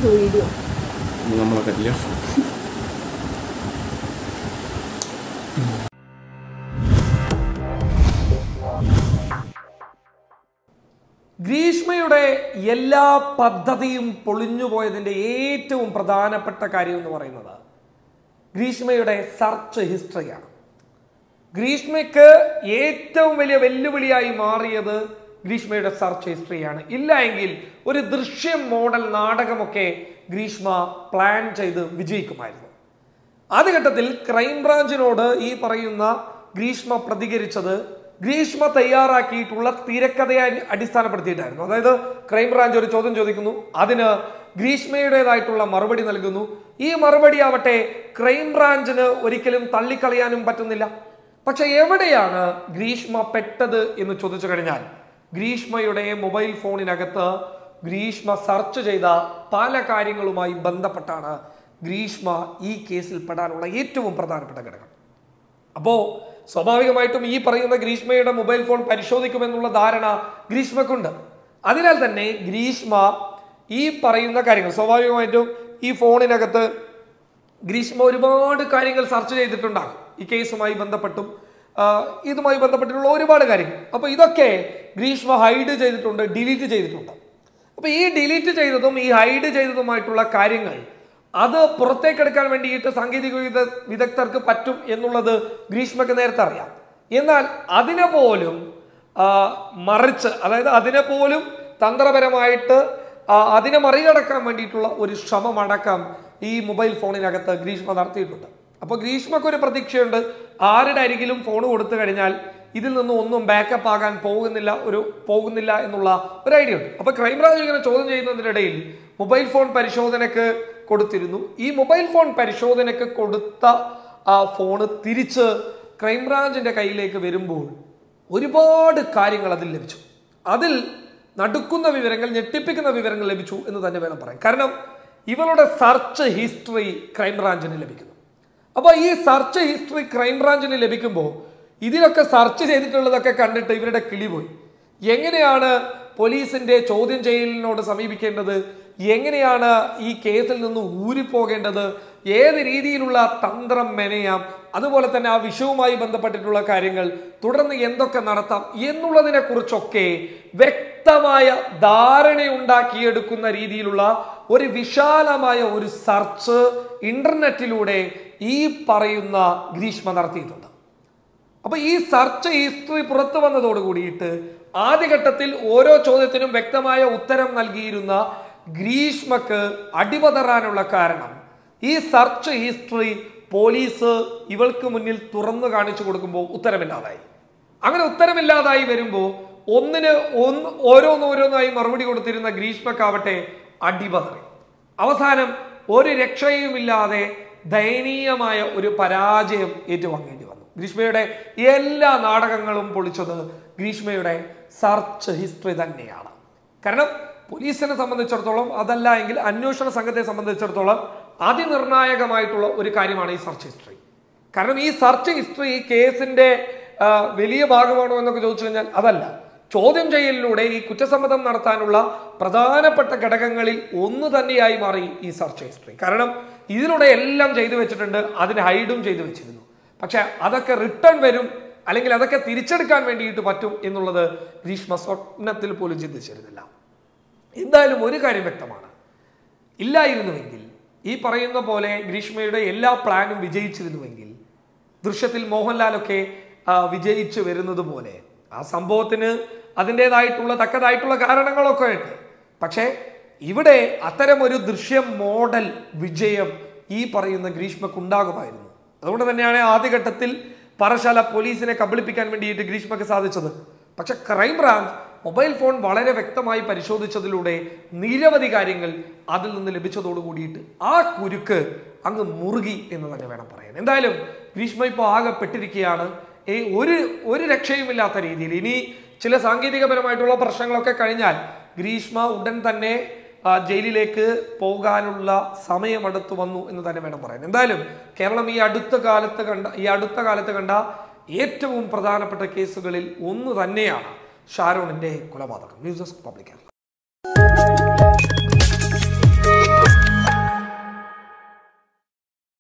Video നമ്മളെ പറ്റില്ല. ഗ്രീഷ്മയുടെ എല്ലാ പദ്ധതിയും പൊളിഞ്ഞുപോയതിൻ്റെ ഏറ്റവും പ്രധാനപ്പെട്ട കാര്യം എന്ന് പറയുന്നത് ഗ്രീഷ്മയുടെ സെർച്ച് ഹിസ്റ്ററിയാണ്. ഗ്രീഷ്മയ്ക്ക് ഏറ്റവും വലിയ വെല്ലുവിളിയായി മാറിയത് ഗ്രീഷ്മയുടെ സെർച്ച് ഹിസ്റ്ററിയാണ്. ഇല്ല എങ്കിൽ ഒരു ദൃശ്യം മോഡൽ നാടകമൊക്കെ ഗ്രീഷ്മ പ്ലാൻ ചെയ്ത് വിജയിക്കുമായിരുന്നു. ആദ്യഘട്ടത്തിൽ ക്രൈംബ്രാഞ്ചിനോട് ഈ പറയുന്ന ഗ്രീഷ്മ പ്രതികരിച്ചത് ഗ്രീഷ്മ തയ്യാറാക്കിയിട്ടുള്ള തിരക്കഥയെ അടിസ്ഥാനപ്പെടുത്തിയിട്ടായിരുന്നു. അതായത് ക്രൈംബ്രാഞ്ച് ഒരു ചോദ്യം ചോദിക്കുന്നു, അതിന് ഗ്രീഷ്മയുടേതായിട്ടുള്ള മറുപടി നൽകുന്നു. ഈ മറുപടി ആവട്ടെ ക്രൈംബ്രാഞ്ചിന് ഒരിക്കലും തള്ളിക്കളയാനും പറ്റുന്നില്ല. പക്ഷെ എവിടെയാണ് ഗ്രീഷ്മ പെട്ടത് എന്ന് ചോദിച്ചു കഴിഞ്ഞാൽ, ഗ്രീഷ്മയുടെ മൊബൈൽ ഫോണിനകത്ത് ഗ്രീഷ്മ സെർച്ച് ചെയ്ത പല കാര്യങ്ങളുമായി ബന്ധപ്പെട്ടാണ് ഗ്രീഷ്മ ഈ കേസിൽ പെടാനുള്ള ഏറ്റവും പ്രധാനപ്പെട്ട ഘടകം. അപ്പോൾ സ്വാഭാവികമായിട്ടും ഈ പറയുന്ന ഗ്രീഷ്മയുടെ മൊബൈൽ ഫോൺ പരിശോധിക്കുമെന്നുള്ള ധാരണ ഗ്രീഷ്മക്കുണ്ട്. അതിനാൽ തന്നെ ഗ്രീഷ്മ ഈ പറയുന്ന കാര്യങ്ങൾ സ്വാഭാവികമായിട്ടും ഈ ഫോണിനകത്ത് ഗ്രീഷ്മ ഒരുപാട് കാര്യങ്ങൾ സെർച്ച് ചെയ്തിട്ടുണ്ടാകും. ഈ കേസുമായി ബന്ധപ്പെട്ടും ഇതുമായി ബന്ധപ്പെട്ടിട്ടുള്ള ഒരുപാട് കാര്യങ്ങൾ. അപ്പോൾ ഇതൊക്കെ ഗ്രീഷ്മ ഹൈഡ് ചെയ്തിട്ടുണ്ട്, ഡിലീറ്റ് ചെയ്തിട്ടുണ്ട്. അപ്പോൾ ഈ ഡിലീറ്റ് ചെയ്തതും ഈ ഹൈഡ് ചെയ്തതുമായിട്ടുള്ള കാര്യങ്ങൾ അത് പുറത്തേക്കെടുക്കാൻ വേണ്ടിയിട്ട് സാങ്കേതിക വിദഗ്ധർക്ക് പറ്റും എന്നുള്ളത് ഗ്രീഷ്മക്ക് നേരത്തെ അറിയാം. എന്നാൽ അതിനെ പോലും മറിച്ച്, അതായത് അതിനെ പോലും തന്ത്രപരമായിട്ട് അതിനെ മറികടക്കാൻ വേണ്ടിയിട്ടുള്ള ഒരു ശ്രമമടക്കം ഈ മൊബൈൽ ഫോണിനകത്ത് ഗ്രീഷ്മ നടത്തിയിട്ടുണ്ട്. അപ്പോൾ ഗ്രീഷ്മക്ക് ഒരു പ്രതീക്ഷയുണ്ട്, ആരുടെ അരികിലും ഫോൺ കൊടുത്തു കഴിഞ്ഞാൽ ഇതിൽ നിന്നും ഒന്നും ബാക്കപ്പ് ആകാൻ പോകുന്നില്ല എന്നുള്ള ഒരു ഐഡിയ ഉണ്ട്. അപ്പോൾ ക്രൈംബ്രാഞ്ച് ഇങ്ങനെ ചോദ്യം ചെയ്യുന്നതിനിടയിൽ മൊബൈൽ ഫോൺ പരിശോധനയ്ക്ക് കൊടുത്തിരുന്നു. ഈ മൊബൈൽ ഫോൺ പരിശോധനയ്ക്ക് കൊടുത്ത ഫോണ് തിരിച്ച് ക്രൈംബ്രാഞ്ചിന്റെ കയ്യിലേക്ക് വരുമ്പോൾ ഒരുപാട് കാര്യങ്ങൾ അതിൽ ലഭിച്ചു. അതിൽ നടുക്കുന്ന വിവരങ്ങൾ, ഞെട്ടിപ്പിക്കുന്ന വിവരങ്ങൾ ലഭിച്ചു എന്ന് തന്നെ വേണം പറയാൻ. കാരണം ഇവളുടെ സെർച്ച് ഹിസ്റ്ററി ക്രൈംബ്രാഞ്ചിന് ലഭിക്കുന്നു. അപ്പോൾ ഈ സെർച്ച് ഹിസ്റ്ററി ക്രൈംബ്രാഞ്ചിന് ലഭിക്കുമ്പോൾ ഇതിലൊക്കെ സെർച്ച് ചെയ്തിട്ടുള്ളതൊക്കെ കണ്ടിട്ട് ഇവരുടെ കിളി പോയി. എങ്ങനെയാണ് പോലീസിന്റെ ചോദ്യം ചെയ്യലിനോട് സമീപിക്കേണ്ടത്, എങ്ങനെയാണ് ഈ കേസിൽ നിന്ന് ഊരിപ്പോകേണ്ടത്, ഏത് രീതിയിലുള്ള തന്ത്രം മെനയാം, അതുപോലെ തന്നെ ആ വിഷയവുമായി ബന്ധപ്പെട്ടിട്ടുള്ള കാര്യങ്ങൾ തുടർന്ന് എന്തൊക്കെ നടത്താം എന്നുള്ളതിനെ കുറിച്ചൊക്കെ വ്യക്തമായ ധാരണയുണ്ടാക്കിയെടുക്കുന്ന രീതിയിലുള്ള ഒരു വിശാലമായ ഒരു സെർച്ച് ഇന്റർനെറ്റിലൂടെ ഈ പറയുന്ന ഗ്രീഷ്മ നടത്തിയിട്ടുണ്ട്. അപ്പൊ ഈ സെർച്ച് ഹിസ്റ്ററി പുറത്തു വന്നതോട് കൂടിയിട്ട് ആദ്യഘട്ടത്തിൽ ഓരോ ചോദ്യത്തിനും വ്യക്തമായ ഉത്തരം നൽകിയിരുന്ന ഗ്രീഷ്മക്ക് അടിപതറാനുള്ള കാരണം ഈ സെർച്ച് ഹിസ്റ്ററി പോലീസ് ഇവൾക്ക് മുന്നിൽ തുറന്നു കാണിച്ചു കൊടുക്കുമ്പോൾ ഉത്തരമില്ലാതായി. അങ്ങനെ ഉത്തരമില്ലാതായി വരുമ്പോൾ ഓരോന്നോരോന്നായി മറുപടി കൊടുത്തിരുന്ന ഗ്രീഷ്മക്കാവട്ടെ അടിപതറി. അവസാനം ഒരു രക്ഷയുമില്ലാതെ ദയനീയമായ ഒരു പരാജയം ഏറ്റുവാങ്ങേണ്ടി വന്നു. ഗ്രീഷ്മയുടെ എല്ലാ നാടകങ്ങളും പൊളിച്ചത് ഗ്രീഷ്മയുടെ സെർച്ച് ഹിസ്റ്ററി തന്നെയാണ്. കാരണം പോലീസിനെ സംബന്ധിച്ചിടത്തോളം, അതല്ല എങ്കിൽ അന്വേഷണ സംഘത്തെ സംബന്ധിച്ചിടത്തോളം അതിനിർണായകമായിട്ടുള്ള ഒരു കാര്യമാണ് ഈ സെർച്ച് ഹിസ്റ്ററി. കാരണം ഈ സെർച്ച് ഹിസ്റ്ററി ഈ കേസിന്റെ വലിയ ഭാഗമാണോ എന്നൊക്കെ ചോദിച്ചു കഴിഞ്ഞാൽ അതല്ല. ചോദ്യം ചെയ്യലിലൂടെ ഈ കുറ്റസമ്മതം നടത്താനുള്ള പ്രധാനപ്പെട്ട ഘടകങ്ങളിൽ ഒന്ന് തന്നെയായി മാറി ഈ സെർച്ച് ഹിസ്റ്ററി. കാരണം ഇതിലൂടെ എല്ലാം ചെയ്തു വെച്ചിട്ടുണ്ട്, അതിന് ഹൈഡും ചെയ്തു വെച്ചിരുന്നു. പക്ഷെ അതൊക്കെ റിട്ടേൺ വരും, അല്ലെങ്കിൽ അതൊക്കെ തിരിച്ചെടുക്കാൻ വേണ്ടിയിട്ട് പറ്റും എന്നുള്ളത് ഗ്രീഷ്മ സ്വപ്നത്തിൽ പോലും ചിന്തിച്ചിരുന്നില്ല. എന്തായാലും ഒരു കാര്യം വ്യക്തമാണ്, ഇല്ലായിരുന്നുവെങ്കിൽ ഈ പറയുന്ന പോലെ ഗ്രീഷ്മയുടെ എല്ലാ പ്ലാനും വിജയിച്ചിരുന്നുവെങ്കിൽ ദൃശ്യത്തിൽ മോഹൻലാലൊക്കെ വിജയിച്ചു വരുന്നത് പോലെ ആ സംഭവത്തിന് അതിൻ്റെതായിട്ടുള്ള തക്കതായിട്ടുള്ള കാരണങ്ങളൊക്കെ ഉണ്ട്. പക്ഷേ ഇവിടെ അത്തരം ഒരു ദൃശ്യം മോഡൽ വിജയം ഈ പറയുന്ന ഗ്രീഷ്മക്ക് ഉണ്ടാകുമായിരുന്നു. അതുകൊണ്ട് തന്നെയാണ് ആദ്യഘട്ടത്തിൽ പറശാല പോലീസിനെ കബളിപ്പിക്കാൻ വേണ്ടിയിട്ട് ഗ്രീഷ്മക്ക് സാധിച്ചത്. പക്ഷെ ക്രൈംബ്രാഞ്ച് മൊബൈൽ ഫോൺ വളരെ വ്യക്തമായി പരിശോധിച്ചതിലൂടെ നിരവധി കാര്യങ്ങൾ അതിൽ നിന്ന് ലഭിച്ചതോട് കൂടിയിട്ട് ആ കുരുക്ക് അങ്ങ് മുറുകി എന്ന് തന്നെ വേണം പറയാൻ. എന്തായാലും ഗ്രീഷ്മ ഇപ്പോൾ ആകെ പെട്ടിരിക്കുകയാണ്. ഒരു രക്ഷയുമില്ലാത്ത രീതിയിൽ. ഇനി ചില സാങ്കേതികപരമായിട്ടുള്ള പ്രശ്നങ്ങളൊക്കെ കഴിഞ്ഞാൽ ഗ്രീഷ്മ ഉടൻ തന്നെ ജയിലിലേക്ക് പോകാനുള്ള സമയമടുത്തു വന്നു എന്ന് തന്നെ വേണം പറയാൻ. എന്തായാലും കേരളം ഈ അടുത്ത കാലത്ത് കണ്ട ഏറ്റവും പ്രധാനപ്പെട്ട കേസുകളിൽ ഒന്ന് തന്നെയാണ് ഷാരോണിന്റെ കൊലപാതകം. News desk public.